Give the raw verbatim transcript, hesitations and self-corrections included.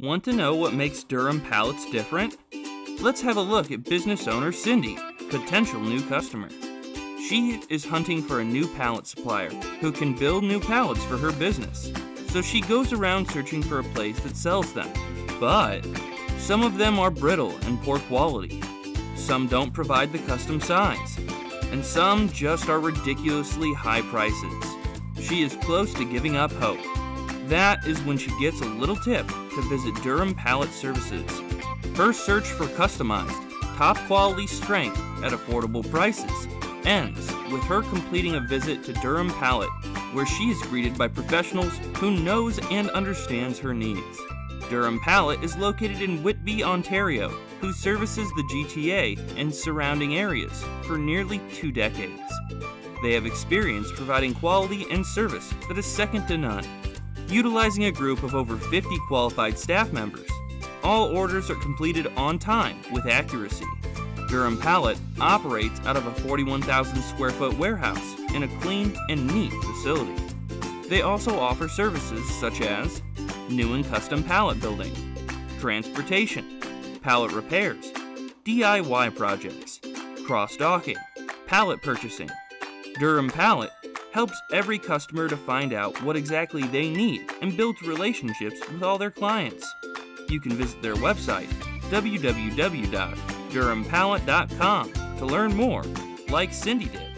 Want to know what makes Durham Pallets different? Let's have a look at business owner Cindy, potential new customer. She is hunting for a new pallet supplier who can build new pallets for her business. So she goes around searching for a place that sells them. But some of them are brittle and poor quality. Some don't provide the custom size. And some just are ridiculously high prices. She is close to giving up hope. That is when she gets a little tip to visit Durham Pallet Services. Her search for customized, top quality strength at affordable prices ends with her completing a visit to Durham Pallet, where she is greeted by professionals who knows and understands her needs. Durham Pallet is located in Whitby, Ontario, who services the G T A and surrounding areas for nearly two decades. They have experience providing quality and service that is second to none. Utilizing a group of over fifty qualified staff members, all orders are completed on time with accuracy. Durham Pallet operates out of a forty-one thousand square foot warehouse in a clean and neat facility. They also offer services such as new and custom pallet building, transportation, pallet repairs, D I Y projects, cross-docking, pallet purchasing. Durham Pallet helps every customer to find out what exactly they need and builds relationships with all their clients. You can visit their website, w w w dot durham pallet dot com, to learn more, like Cindy did.